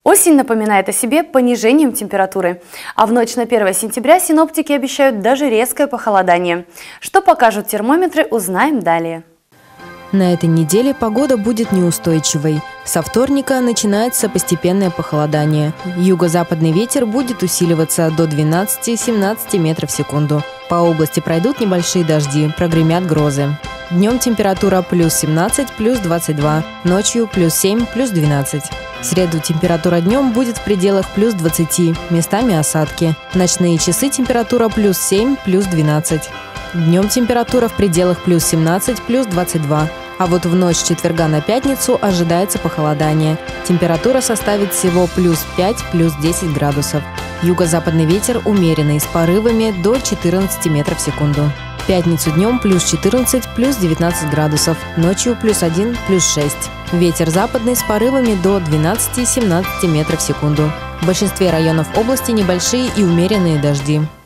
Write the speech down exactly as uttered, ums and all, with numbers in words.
Осень напоминает о себе понижением температуры. А в ночь на первое сентября синоптики обещают даже резкое похолодание. Что покажут термометры, узнаем далее. На этой неделе погода будет неустойчивой. Со вторника начинается постепенное похолодание. Юго-западный ветер будет усиливаться до двенадцати-семнадцати метров в секунду. По области пройдут небольшие дожди, прогремят грозы. Днем температура плюс семнадцать, плюс двадцать два, ночью плюс семь, плюс двенадцать. В среду температура днем будет в пределах плюс двадцати, местами осадки. В ночные часы температура плюс семь, плюс двенадцать. Днем температура в пределах плюс семнадцать, плюс двадцать два. А вот в ночь с четверга на пятницу ожидается похолодание. Температура составит всего плюс пять, плюс десять градусов. Юго-западный ветер умеренный, с порывами до четырнадцати метров в секунду. В пятницу днем плюс четырнадцать, плюс девятнадцать градусов, ночью плюс один, плюс шесть. Ветер западный с порывами до двенадцати-семнадцати метров в секунду. В большинстве районов области небольшие и умеренные дожди.